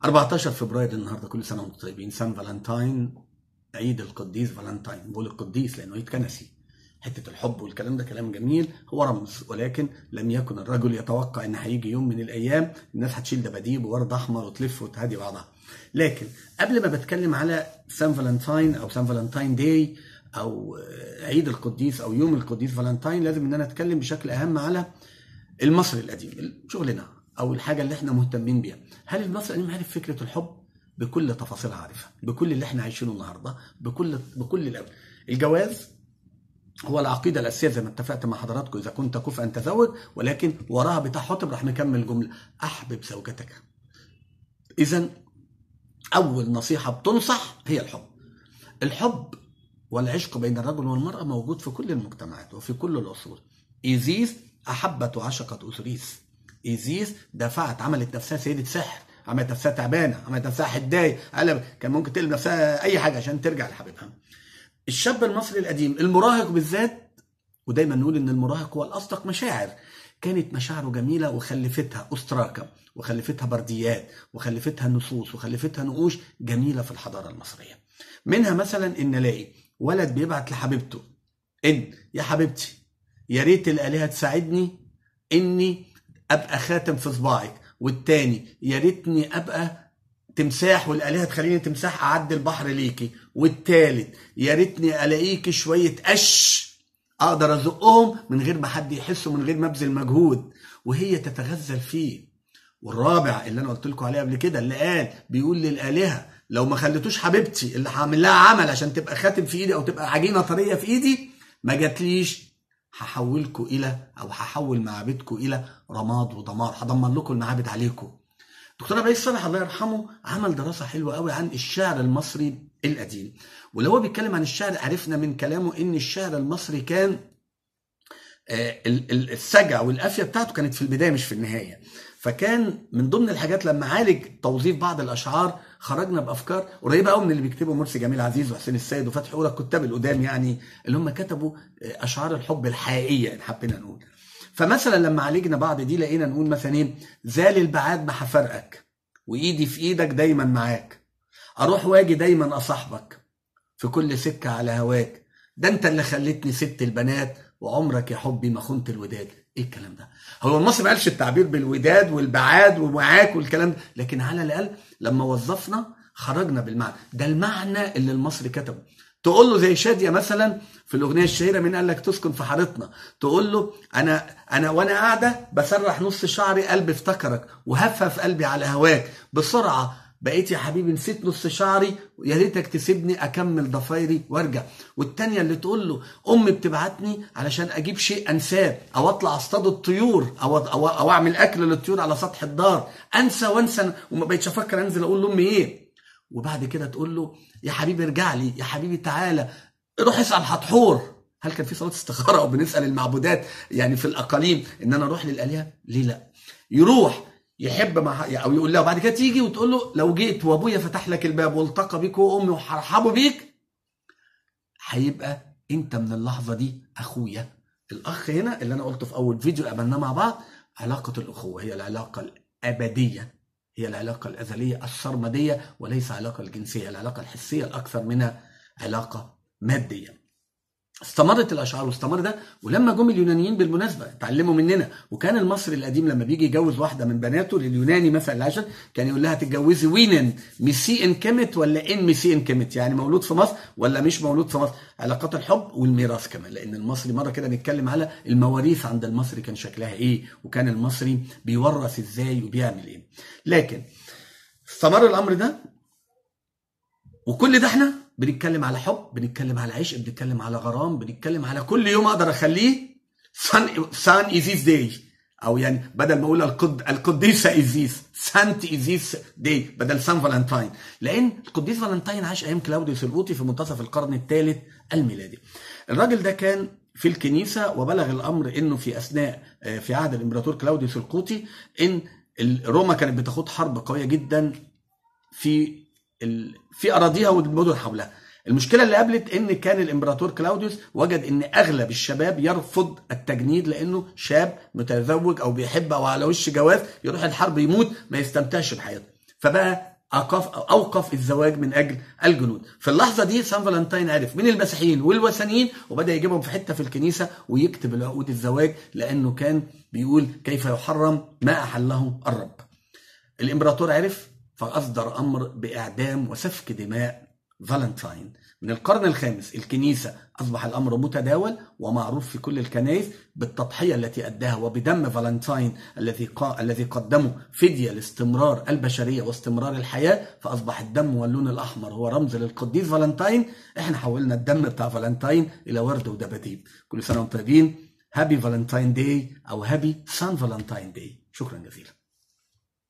14 فبراير النهارده، كل سنه وانتم طيبين. سان فالنتاين، عيد القديس فالنتاين. بقول القديس لانه عيد كنسي. حته الحب والكلام ده كلام جميل، هو رمز، ولكن لم يكن الرجل يتوقع ان هيجي يوم من الايام الناس هتشيل دباديب وورد احمر وتلف وتهدي بعضها. لكن قبل ما بتكلم على سان فالنتاين او سان فالنتاين داي او عيد القديس او يوم القديس فالنتاين، لازم ان انا اتكلم بشكل اهم على المصري القديم، شغلنا او الحاجه اللي احنا مهتمين بيها. هل المصري القديم عارف فكره الحب بكل تفاصيلها؟ عارفها بكل اللي احنا عايشينه النهارده، بكل الأول. الجواز هو العقيده الاساسيه زي ما اتفقت مع حضراتكم، اذا كنت كفءا تزوج، ولكن وراها بتاع حطب راح مكمل جمله: احبب زوجتك. اذا اول نصيحه بتنصح هي الحب. الحب والعشق بين الرجل والمراه موجود في كل المجتمعات وفي كل العصور. ايزيس احبت وعشقت اوزوريس. ايزيس دفعت، عملت نفسها سيده سحر، عملت نفسها تعبانه، عملت نفسها حدايه، كان ممكن تقلب نفسها اي حاجه عشان ترجع لحبيبها. الشاب المصري القديم المراهق بالذات، ودايما نقول ان المراهق هو الاصدق مشاعر، كانت مشاعره جميله وخلفتها استراكه، وخلفتها برديات، وخلفتها نصوص، وخلفتها نقوش جميله في الحضاره المصريه. منها مثلا ان الاقي ولد بيبعت لحبيبته ان يا حبيبتي يا ريت الالهه تساعدني اني ابقى خاتم في صباعك، والتاني يا ريتني ابقى تمساح والالهه تخليني تمساح اعدي البحر ليكي، والتالت يا ريتني الاقيكي شويه قش اقدر ازقهم من غير ما حد يحس ومن غير ما ابذل مجهود، وهي تتغزل فيه. والرابع اللي انا قلت لكم عليه قبل كده، اللي قال بيقول للالهه لو ما خليتوش حبيبتي اللي هعمل لها عمل عشان تبقى خاتم في ايدي او تبقى عجينه طريه في ايدي ما جاتليش، هحولكم الى او هحول معابدكم الى رماد ودمار، هدمر لكم المعابد عليكم. دكتور عبد العزيز صالح الله يرحمه عمل دراسه حلوه قوي عن الشعر المصري القديم، ولو هو بيتكلم عن الشعر عرفنا من كلامه ان الشعر المصري كان السجع والقافيه بتاعته كانت في البدايه مش في النهايه. فكان من ضمن الحاجات لما عالج توظيف بعض الاشعار خرجنا بافكار قريبه قوي من اللي بيكتبه مرسي جميل عزيز وحسين السيد وفتحي اولى، الكتاب القدام يعني اللي هم كتبوا اشعار الحب الحقيقيه ان حبينا نقول. فمثلا لما عالجنا بعض دي لقينا نقول مثلا ايه: زال البعاد ما هفرقك وايدي في ايدك دايما معاك، اروح واجي دايما اصاحبك في كل سكه على هواك، ده انت اللي خلتني ست البنات وعمرك يا حبي ما خنت الوداد. ايه الكلام ده؟ هو المصري ما قالش التعبير بالوداد والبعاد ومعاك والكلام ده، لكن على الاقل لما وظفنا خرجنا بالمعنى ده، المعنى اللي المصري كتبه. تقول له زي شاديه مثلا في الاغنيه الشهيره من قال لك تسكن في حارتنا، تقول له انا وانا قاعده بسرح نص شعري قلبي افتكرك وهفها في قلبي على هواك، بسرعه بقيت يا حبيبي نسيت نص شعري ويا ريتك تسيبني اكمل ضفايري وارجع. والتانيه اللي تقول له امي بتبعتني علشان اجيب شيء انساه او اطلع اصطاد الطيور او اعمل اكل للطيور على سطح الدار، انسى وانسى وما بقيتش افكر انزل اقول لامي ايه. وبعد كده تقول له يا حبيبي ارجع لي، يا حبيبي تعالى روح اسال حتحور. هل كان في صلاه استخاره او بنسال المعبودات يعني في الاقاليم ان انا اروح للالهه؟ ليه لا؟ يروح يحب مع او يقول له، وبعد كده تيجي وتقول له لو جيت وابويا فتح لك الباب والتقى بيك وامي وحرحبوا بيك، هيبقى انت من اللحظه دي اخويا. الاخ هنا اللي انا قلته في اول فيديو قابلناه مع بعض، علاقه الاخوه هي العلاقه الابديه، هي العلاقه الازليه السرمديه، وليس علاقه الجنسيه، العلاقه الحسيه الاكثر منها علاقه ماديه. استمرت الاشعار واستمر ده، ولما جم اليونانيين بالمناسبه اتعلموا مننا. وكان المصري القديم لما بيجي يجوز واحده من بناته لليوناني مثلا العشر كان يقول لها تتجوزي وينن ميسي ان كمت ولا ان ميسي ان كمت، يعني مولود في مصر ولا مش مولود في مصر. علاقات الحب والميراث كمان، لان المصري مره كده نتكلم على المواريث عند المصري كان شكلها ايه، وكان المصري بيورث ازاي وبيعمل ايه. لكن استمر الامر ده، وكل ده احنا بنتكلم على حب، بنتكلم على عشق، بنتكلم على غرام، بنتكلم على كل يوم اقدر اخليه سان ايزيس داي، او يعني بدل ما اقول القديسه ايزيس سانت ايزيس داي بدل سان فالنتاين، لان القديس فالنتاين عاش ايام كلاوديوس القوطي في منتصف القرن الثالث الميلادي. الراجل ده كان في الكنيسه، وبلغ الامر انه في اثناء في عهد الامبراطور كلاوديوس القوطي ان روما كانت بتخوض حرب قويه جدا في اراضيها والمدن حولها. المشكله اللي قابلت ان كان الامبراطور كلاوديوس وجد ان اغلب الشباب يرفض التجنيد، لانه شاب متزوج او بيحب او على وش جواز يروح الحرب يموت ما يستمتعش بحياته. فبقى اوقف الزواج من اجل الجنود. في اللحظه دي سان فالنتين عرف من المسيحيين والوثنيين وبدا يجيبهم في حته في الكنيسه ويكتب العقود الزواج، لانه كان بيقول كيف يحرم ما احله الرب. الامبراطور عرف فاصدر امر باعدام وسفك دماء فالنتين. من القرن الخامس الكنيسة أصبح الأمر متداول ومعروف في كل الكنائس بالتضحية التي أداها وبدم فالنتين الذي قدمه فدية لاستمرار البشرية واستمرار الحياة، فأصبح الدم واللون الأحمر هو رمز للقديس فالنتين. إحنا حولنا الدم بتاع فالنتين إلى ورد ودباديب. كل سنة وانتم طيبين. هابي فالنتين داي أو هابي سان فالنتين داي. شكرا جزيلا.